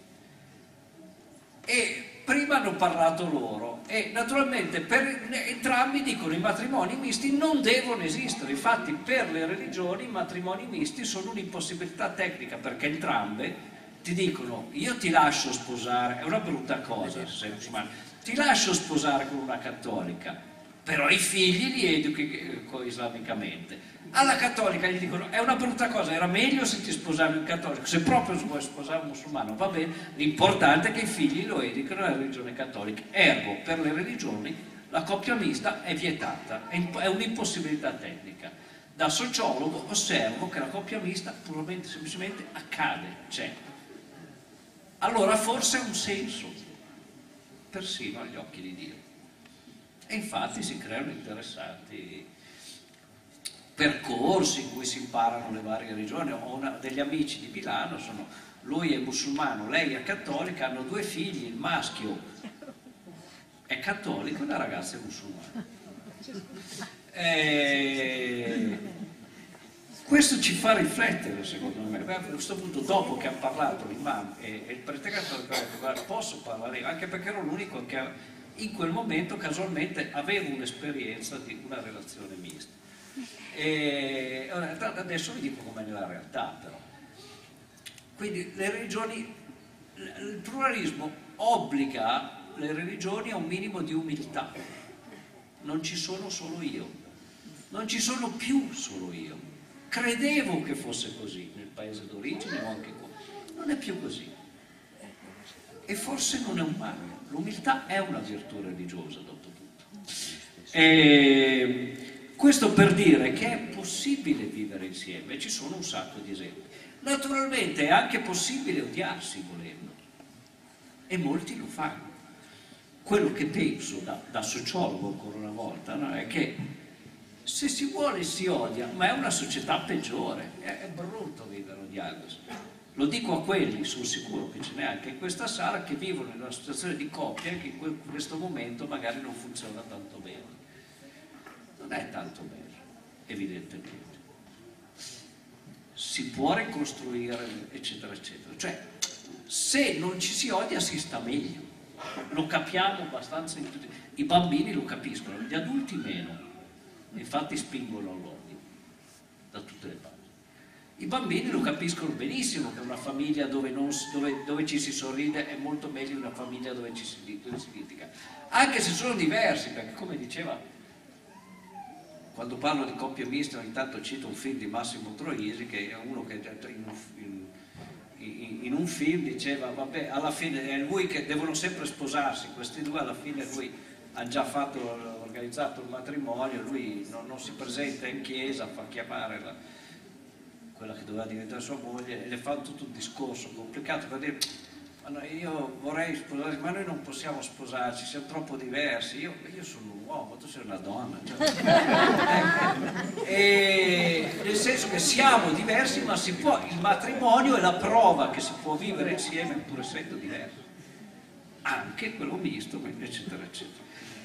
E prima hanno parlato loro e naturalmente per entrambi dicono: i matrimoni misti non devono esistere. Infatti per le religioni i matrimoni misti sono un'impossibilità tecnica, perché entrambe ti dicono: io ti lascio sposare, è una brutta cosa se sei musulmano, ti lascio sposare con una cattolica, però i figli li educhi islamicamente. Alla cattolica gli dicono: è una brutta cosa, era meglio se ti sposavi un cattolico, se proprio vuoi sposare un musulmano va bene, l'importante è che i figli lo educano nella religione cattolica. Ergo, per le religioni la coppia mista è vietata, è un'impossibilità tecnica. Da sociologo osservo che la coppia mista puramente semplicemente accade, c'è. Allora forse ha un senso, persino agli occhi di Dio. E infatti si creano interessanti percorsi in cui si imparano le varie religioni. Ho degli amici di Milano, lui è musulmano, lei è cattolica, hanno 2 figli, il maschio è cattolico e la ragazza è musulmana. Questo ci fa riflettere, secondo me. A questo punto, dopo che ha parlato l'imam e il prete cattolico, ha detto: guarda, posso parlare, anche perché ero l'unico che in quel momento casualmente avevo un'esperienza di una relazione mista. E adesso vi dico com'è nella realtà, però. Quindi le religioni, il pluralismo obbliga le religioni a un minimo di umiltà. Non ci sono solo io, non ci sono più solo io. Credevo che fosse così nel paese d'origine o anche qua, non è più così. E forse non è un male, l'umiltà è una virtù religiosa dopo tutto. Questo per dire che è possibile vivere insieme, ci sono un sacco di esempi. Naturalmente è anche possibile odiarsi volendo, e molti lo fanno. quello che penso da sociologo ancora una volta, no? È che se si vuole si odia, ma è una società peggiore, è brutto vivere odiandosi. Lo dico a quelli, sono sicuro che ce n'è anche in questa sala, che vivono in una situazione di coppia che in questo momento magari non funziona tanto bene. Non è tanto bene, evidentemente. Si può ricostruire, eccetera, eccetera. Cioè, se non ci si odia si sta meglio. Lo capiamo abbastanza in tutti. I bambini lo capiscono, gli adulti meno. Infatti spingono all'odio da tutte le parti. I bambini lo capiscono benissimo che una famiglia dove ci si sorride è molto meglio di una famiglia dove si litiga. Anche se sono diversi, perché come diceva, quando parlo di coppie miste ogni tanto cito un film di Massimo Troisi, che è uno che in un film diceva, vabbè, alla fine è lui che devono sempre sposarsi, questi due alla fine lui ha già organizzato il matrimonio, lui non si presenta in chiesa, fa chiamare quella che doveva diventare sua moglie e le fa tutto un discorso complicato per dire, ma no, io vorrei sposarsi, ma noi non possiamo sposarci, siamo troppo diversi, io sono un uomo, tu sei una donna, e nel senso che siamo diversi, ma si può, il matrimonio è la prova che si può vivere insieme pur essendo diversi, anche quello misto, eccetera eccetera.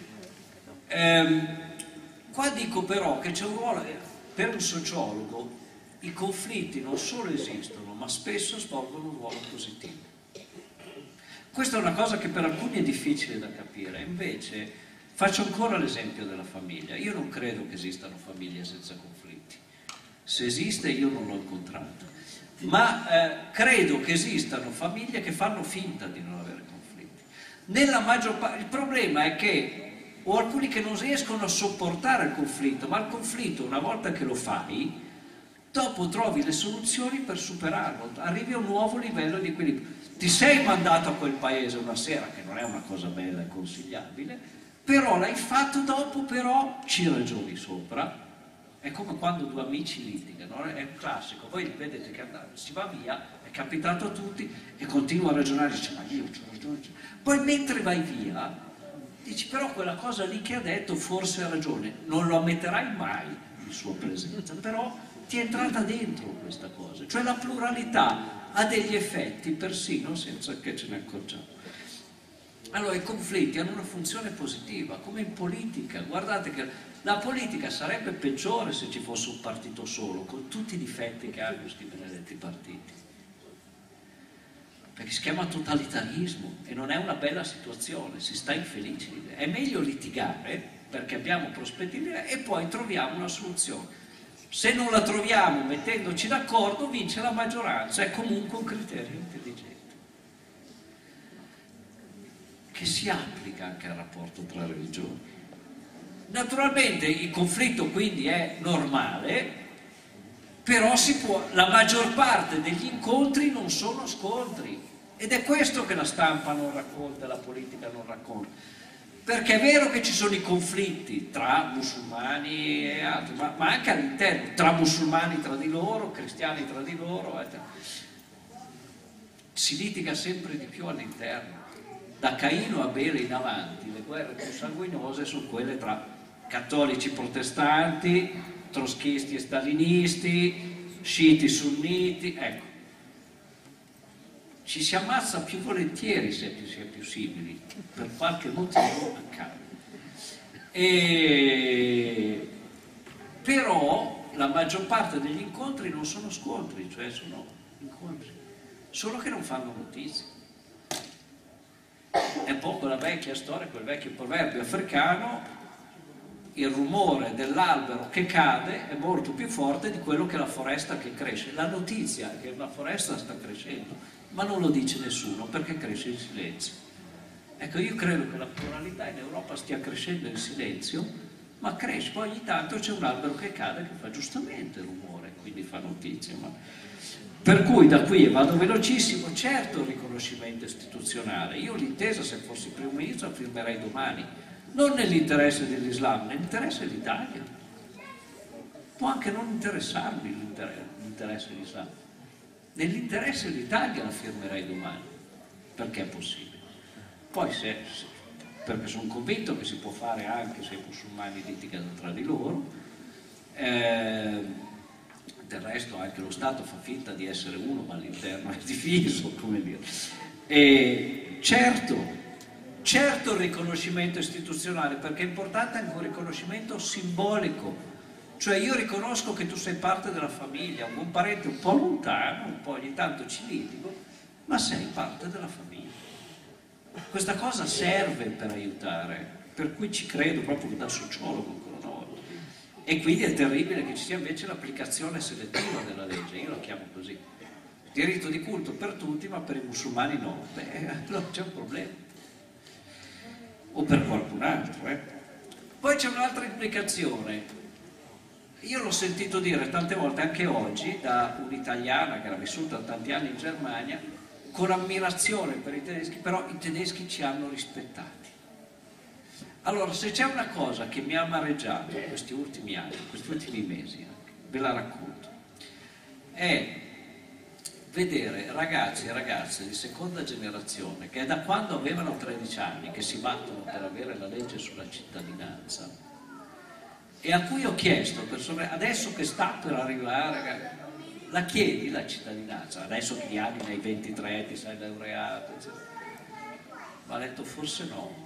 Qua dico però che c'è un ruolo, per un sociologo i conflitti non solo esistono, ma spesso svolgono un ruolo positivo. Questa è una cosa che per alcuni è difficile da capire, invece faccio ancora l'esempio della famiglia. Io non credo che esistano famiglie senza conflitti, se esiste io non l'ho incontrata, ma credo che esistano famiglie che fanno finta di non avere conflitti. Nella maggior parte, il problema è che o alcuni che non riescono a sopportare il conflitto, ma il conflitto una volta che lo fai, dopo trovi le soluzioni per superarlo, arrivi a un nuovo livello di equilibrio. Ti sei mandato a quel paese una sera, che non è una cosa bella e consigliabile, però l'hai fatto dopo, però ci ragioni sopra. È come quando due amici litigano, è un classico, voi vedete che si va via, è capitato a tutti e continua a ragionare, dice ma io c'ho ragione. Poi mentre vai via, dici però quella cosa lì che ha detto forse ha ragione, non lo ammetterai mai in sua presenza, però ti è entrata dentro questa cosa, cioè la pluralità ha degli effetti persino senza che ce ne accorgiamo. Allora i conflitti hanno una funzione positiva, come in politica. Guardate che la politica sarebbe peggiore se ci fosse un partito solo, con tutti i difetti che hanno questi benedetti partiti. Perché si chiama totalitarismo e non è una bella situazione, si sta infelici. È meglio litigare perché abbiamo prospettive e poi troviamo una soluzione. Se non la troviamo mettendoci d'accordo vince la maggioranza, è comunque un criterio intelligente che si applica anche al rapporto tra religioni. Naturalmente il conflitto quindi è normale, però la maggior parte degli incontri non sono scontri ed è questo che la stampa non racconta, la politica non racconta. Perché è vero che ci sono i conflitti tra musulmani e altri, ma anche all'interno, tra musulmani tra di loro, cristiani tra di loro, si litiga sempre di più all'interno. Da Caino a Abele in avanti, le guerre più sanguinose sono quelle tra cattolici protestanti, trotskisti e stalinisti, sciiti sunniti, ecco. Ci si ammazza più volentieri se si è più simili, per qualche motivo accade. Però la maggior parte degli incontri non sono scontri, cioè sono incontri, solo che non fanno notizie. È un po' quella vecchia storia, quel vecchio proverbio africano, il rumore dell'albero che cade è molto più forte di quello che la foresta che cresce. La notizia è che una foresta sta crescendo, ma non lo dice nessuno perché cresce in silenzio. Ecco, io credo che la pluralità in Europa stia crescendo in silenzio, ma cresce, poi ogni tanto c'è un albero che cade che fa giustamente rumore, quindi fa notizia. Per cui da qui, vado velocissimo, certo il riconoscimento istituzionale. Io l'intesa, se fossi primo ministro, la firmerei domani, non nell'interesse dell'Islam, nell'interesse dell'Italia. Può anche non interessarmi l'interesse dell'Islam. Nell'interesse dell'Italia la firmerei domani, perché è possibile. Poi se perché sono convinto che si può fare anche se i musulmani litigano tra di loro. Del resto anche lo Stato fa finta di essere uno, ma all'interno è diviso, come dire. E certo il riconoscimento istituzionale, perché è importante anche un riconoscimento simbolico. Cioè io riconosco che tu sei parte della famiglia, un parente un po' lontano, un po' ogni tanto ci litigo, ma sei parte della famiglia. Questa cosa serve per aiutare, per cui ci credo proprio da sociologo ancora una volta. E quindi è terribile che ci sia invece l'applicazione selettiva della legge, io la chiamo così. Diritto di culto per tutti, ma per i musulmani no. Beh, allora c'è un problema. O per qualcun altro. Poi c'è un'altra implicazione. Io l'ho sentito dire tante volte, anche oggi, da un'italiana che era vissuta tanti anni in Germania, con ammirazione per i tedeschi, però i tedeschi ci hanno rispettati. Allora, se c'è una cosa che mi ha amareggiato questi ultimi anni, questi ultimi mesi, anche, ve la racconto, è vedere ragazzi e ragazze di seconda generazione che da quando avevano 13 anni che si battono per avere la legge sulla cittadinanza, e a cui ho chiesto, adesso che sta per arrivare, la chiedi la cittadinanza, adesso che gli anni nei 23 ti sei laureato, eccetera. Ma ha detto forse no,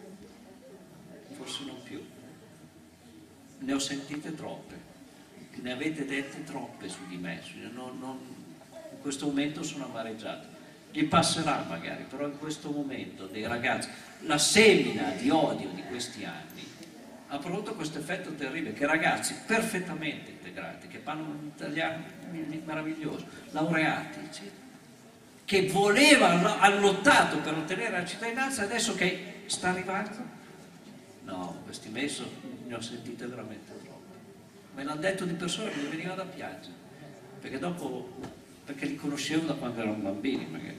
forse non più. Ne ho sentite troppe, ne avete dette troppe su di me, in questo momento sono amareggiato. Gli passerà magari, però in questo momento dei ragazzi, la semina di odio di questi anni ha prodotto questo effetto terribile, che ragazzi perfettamente integrati, che parlano un italiano meraviglioso, laureati, eccetera, che hanno lottato per ottenere la cittadinanza, adesso che sta arrivando, no, questi mesi ne ho sentite veramente troppe. Me l'hanno detto di persone che mi venivano da piangere, perché li conoscevo da quando erano bambini magari.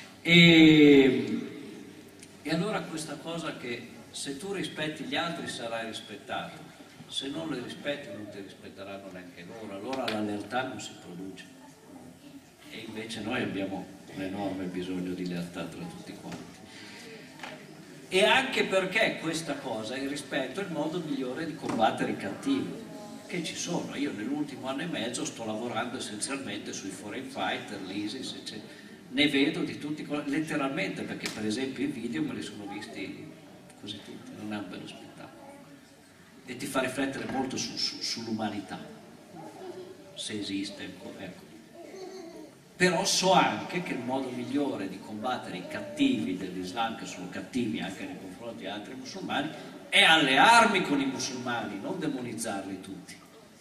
E allora questa cosa che se tu rispetti gli altri sarai rispettato, se non li rispetti non ti rispetteranno neanche loro, allora la lealtà non si produce. E invece noi abbiamo un enorme bisogno di lealtà tra tutti quanti. E anche perché questa cosa, il rispetto, è il modo migliore di combattere i cattivi, che ci sono. Io nell'ultimo anno e mezzo sto lavorando essenzialmente sui foreign fighter, l'ISIS, eccetera. Ne vedo di tutti, letteralmente, perché per esempio i video me li sono visti così tutti, non è un bello spettacolo. E ti fa riflettere molto sull'umanità, se esiste, ecco. Però so anche che il modo migliore di combattere i cattivi dell'Islam, che sono cattivi anche nei confronti di altri musulmani, è allearmi con i musulmani, non demonizzarli tutti.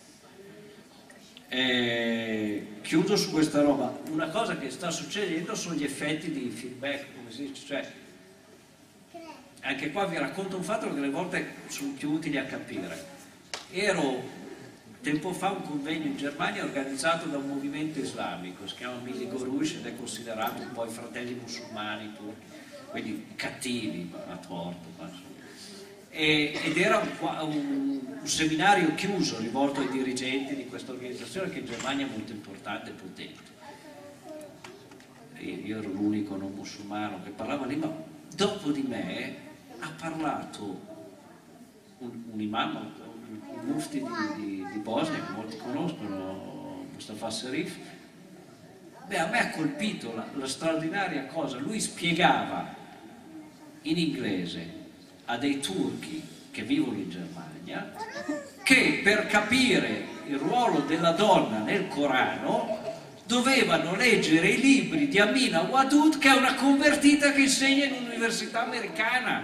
Chiudo su questa roba. Una cosa che sta succedendo sono gli effetti di feedback, come si dice, cioè anche qua vi racconto un fatto che delle volte sono più utili a capire. Ero tempo fa un convegno in Germania organizzato da un movimento islamico, si chiama Milli Görüş ed è considerato un po' i fratelli musulmani turchi, quindi cattivi, a torto, ed era un seminario chiuso rivolto ai dirigenti di questa organizzazione che in Germania è molto importante e potente. Io ero l'unico non musulmano che parlava lì, ma dopo di me ha parlato un imam, un mufti di Bosnia, che molti conoscono, Mustafa Serif. Beh, a me ha colpito la straordinaria cosa, lui spiegava in inglese a dei turchi che vivono in Germania che per capire il ruolo della donna nel Corano dovevano leggere i libri di Amina Wadud, che è una convertita che insegna in un'università americana.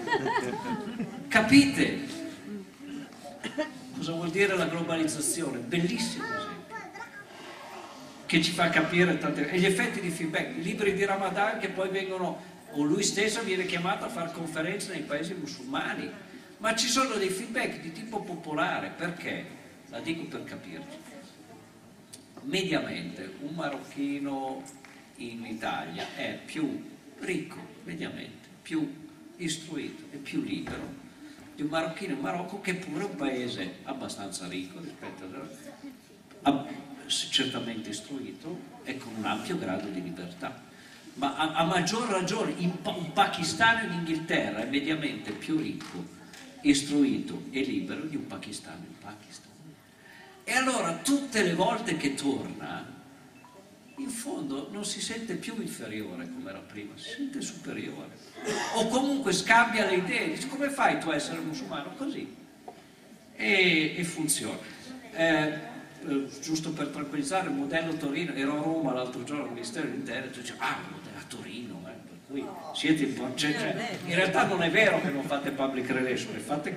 Capite cosa vuol dire la globalizzazione? Bellissimo esempio, che ci fa capire tante. E gli effetti di feedback, i libri di Ramadan che poi vengono, o lui stesso viene chiamato a fare conferenze nei paesi musulmani, ma ci sono dei feedback di tipo popolare. Perché? La dico per capirci. Mediamente un marocchino in Italia è più ricco, mediamente, più istruito e più libero di un marocchino in Marocco, che pure è un paese abbastanza ricco rispetto a certamente istruito e con un ampio grado di libertà. ma a maggior ragione un pakistano in Inghilterra è mediamente più ricco, istruito e libero di un pakistano in Pakistan. E allora tutte le volte che torna, in fondo non si sente più inferiore come era prima, si sente superiore, o comunque scambia le idee, dice: come fai tu a essere musulmano? Così, e funziona. Giusto per tranquillizzare, il modello Torino, ero a Roma l'altro giorno al Ministero dell'Interno e dice: ah, il modello a Torino, per cui siete in realtà non è vero che non fate public relation, le fate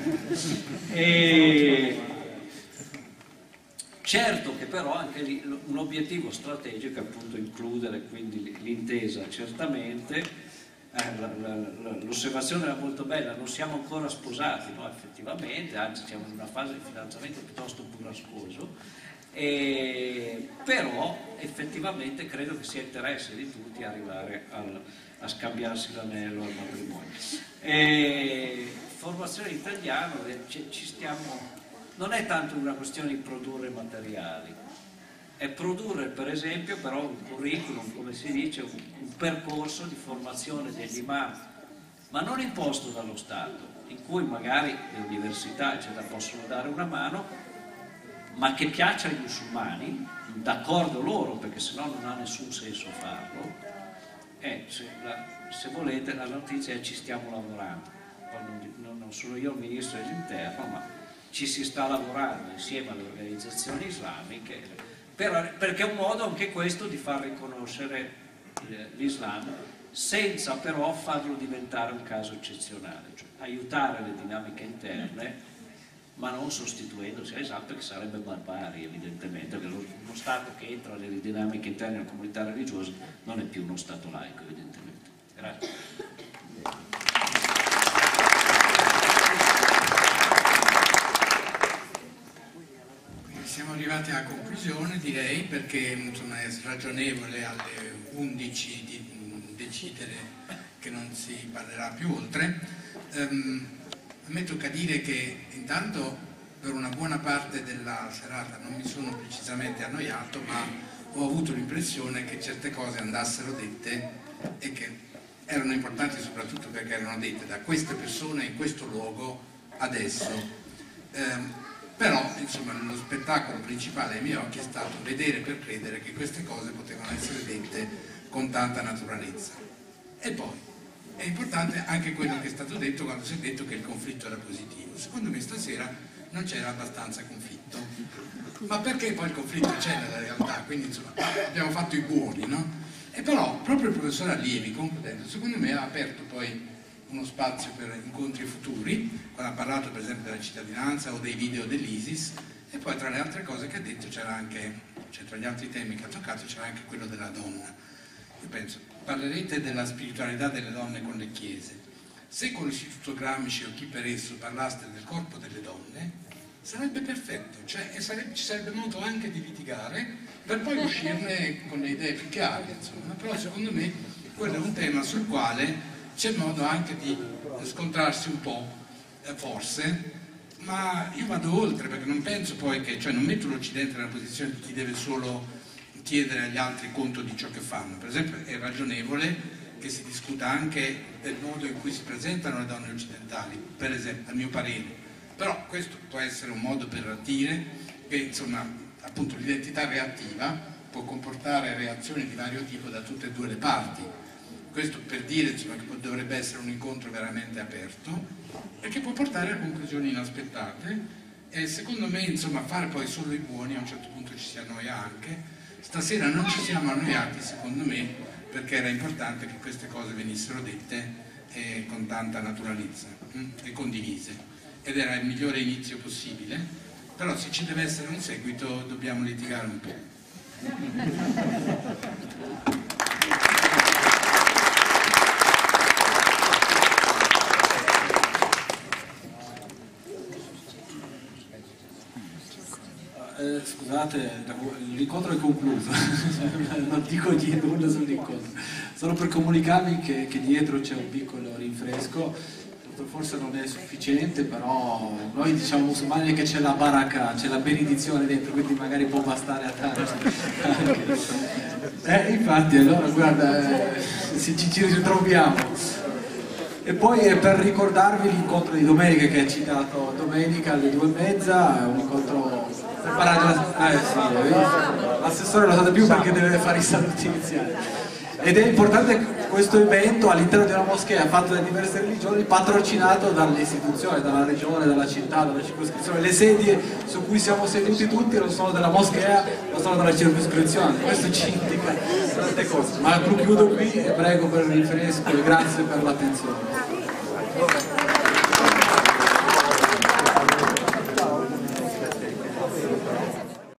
come? Certo che però anche lì un obiettivo strategico è appunto includere quindi l'intesa, certamente. L'osservazione era molto bella, non siamo ancora sposati, no? Effettivamente, anzi siamo in una fase di fidanzamento piuttosto burrascoso, però effettivamente credo che sia interesse di tutti arrivare a scambiarsi l'anello al matrimonio. Formazione in italiano, ci stiamo... Non è tanto una questione di produrre materiali, è produrre per esempio però un curriculum, come si dice, un percorso di formazione degli imam, ma non imposto dallo Stato, in cui magari le università eccetera possono dare una mano, ma che piaccia ai musulmani, d'accordo loro, perché sennò non ha nessun senso farlo. Se volete, la notizia è: ci stiamo lavorando. Non sono io il ministro dell'Interno, ma ci si sta lavorando insieme alle organizzazioni islamiche, perché è un modo anche questo di far riconoscere l'Islam senza però farlo diventare un caso eccezionale, cioè aiutare le dinamiche interne ma non sostituendosi all'Islam, perché sarebbe barbarie evidentemente, perché uno Stato che entra nelle dinamiche interne della comunità religiosa non è più uno Stato laico evidentemente. Grazie. Siamo arrivati alla conclusione, direi, perché insomma, è ragionevole alle 11 di decidere che non si parlerà più oltre. A me tocca dire che intanto per una buona parte della serata non mi sono precisamente annoiato, ma ho avuto l'impressione che certe cose andassero dette e che erano importanti soprattutto perché erano dette da queste persone in questo luogo adesso. Però insomma lo spettacolo principale ai miei occhi è stato vedere per credere che queste cose potevano essere dette con tanta naturalezza. E poi è importante anche quello che è stato detto quando si è detto che il conflitto era positivo. Secondo me stasera non c'era abbastanza conflitto, ma perché poi il conflitto c'è nella realtà, quindi insomma abbiamo fatto i buoni, no? E però proprio il professor Allievi, concludendo, secondo me ha aperto poi uno spazio per incontri futuri, quando ha parlato per esempio della cittadinanza o dei video dell'ISIS, e poi tra le altre cose che ha detto c'era anche, cioè tra gli altri temi che ha toccato c'era anche quello della donna. Io penso, parlerete della spiritualità delle donne con le chiese, se con l'Istituto Gramsci o chi per esso parlaste del corpo delle donne, sarebbe perfetto, cioè ci sarebbe modo anche di litigare per poi uscirne con le idee più chiare, insomma. Però secondo me quello è un tema sul quale c'è modo anche di scontrarsi un po', forse, ma io vado oltre, perché non penso poi che, cioè non metto l'Occidente nella posizione di chi deve solo chiedere agli altri conto di ciò che fanno. Per esempio è ragionevole che si discuta anche del modo in cui si presentano le donne occidentali, per esempio, a mio parere, però questo può essere un modo per dire che insomma appunto l'identità reattiva può comportare reazioni di vario tipo da tutte e due le parti. Questo per dire insomma, che dovrebbe essere un incontro veramente aperto e che può portare a conclusioni inaspettate, e secondo me insomma fare poi solo i buoni a un certo punto ci si annoia anche. Stasera non ci siamo annoiati secondo me perché era importante che queste cose venissero dette con tanta naturalezza e condivise, ed era il migliore inizio possibile, però se ci deve essere un seguito dobbiamo litigare un po'. Scusate, l'incontro è concluso, non dico nulla sull'incontro, solo per comunicarvi che dietro c'è un piccolo rinfresco. forse non è sufficiente, però noi diciamo musulmani che c'è la baraka, c'è la benedizione dentro, quindi magari può bastare a tanti. Infatti, allora guarda, ci ritroviamo. E poi per ricordarvi l'incontro di domenica che ha citato, domenica alle 2:30, un incontro preparato l'assessore lo sa di più perché deve fare i saluti iniziali. Ed è importante questo evento all'interno di una moschea fatta da diverse religioni, patrocinato dalle istituzioni, dalla regione, dalla città, dalla circoscrizione. Le sedie su cui siamo seduti tutti non sono della moschea, ma sono della circoscrizione. Questo ci indica tante cose. Ma chiudo qui e prego per il rinfresco e grazie per l'attenzione.